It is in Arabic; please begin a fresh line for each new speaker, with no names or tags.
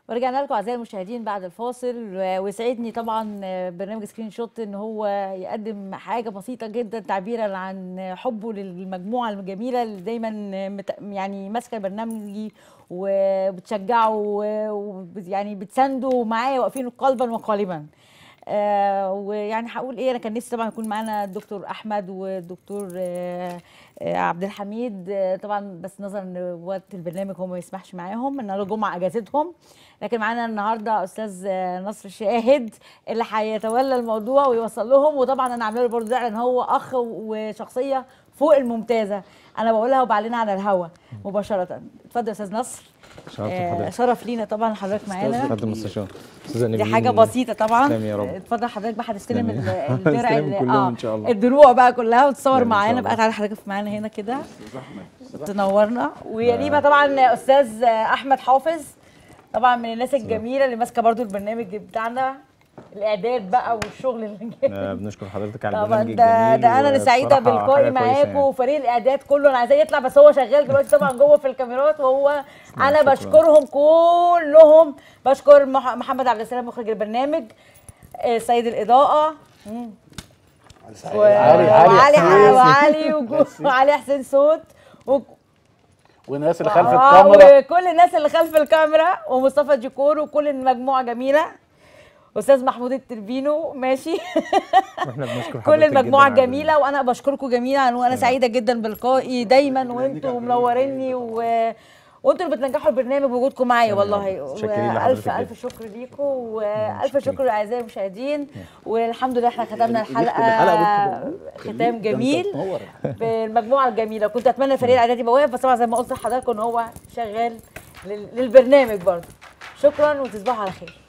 ورجعنا لكم اعزائي المشاهدين بعد الفاصل، ويسعدني طبعا برنامج سكرين شوت ان هو يقدم حاجه بسيطه جدا تعبيرا عن حبه للمجموعه الجميله اللي دايما يعني ماسكه برنامجي وبتشجعه ويعني بتسانده معايا، واقفين قلبا وقالبا. ويعني هقول ايه، انا كان نفسي طبعا يكون معانا الدكتور احمد والدكتور عبد الحميد، طبعا بس نظرا ان وقت البرنامج هو ما يسمحش معاهم، النهارده جمعه اجازتهم، لكن معانا النهارده استاذ نصر شاهد اللي هيتولى الموضوع ويوصل لهم. وطبعا انا عامله له برضه زعل ان هو اخ وشخصيه فوق الممتازه، انا بقولها وبعلنها على الهوا مباشره. اتفضل يا استاذ نصر. شرف لينا طبعا حضرتك معانا.
اتفضل مستشار.
دي حاجه بسيطه طبعا.
يا رب.
اتفضل حضرتك بقى، هتستلم الدرع
ان شاء الله،
الدروع بقى كلها وتصور معانا بقى. تعالى حضرتك معانا هنا كده تنورنا. ويلينا طبعا استاذ احمد حافظ، طبعا من الناس الجميله اللي ماسكه برضو البرنامج بتاعنا، الاعداد بقى والشغل اللي جاي.
بنشكر حضرتك على
طبعا
البرنامج الجميل.
ده انا اللي سعيده باللقاء معاكم وفريق الاعداد كله. انا عايزاه يطلع بس هو شغال دلوقتي طبعا جوه في الكاميرات، وهو انا بشكرهم كلهم. بشكر محمد عبد السلام مخرج البرنامج، سيد الاضاءه وعلي حسين صوت
والناس اللي خلف الكاميرا
وكل الناس اللي خلف الكاميرا، ومصطفى ديكور وكل المجموعه جميله، استاذ محمود التربينو ماشي.
واحنا بنشكر
كل المجموعه الجميله، وانا بشكركم جميعا، وانا سعيده جدا بلقائي دايما، وانتم منوريني وانتوا اللي بتنجحوا البرنامج بوجودكم معايا والله. الف شكر ليكم، والف شكر لاعزائي المشاهدين. والحمد لله احنا ختمنا الحلقه ختام جميل بالمجموعه الجميله. كنت اتمنى الفريق الاعدادي يبقى واقف، بس طبعا زي ما قلت لحضراتكم ان هو شغال للبرنامج برضه. شكرا وتصبحوا على خير.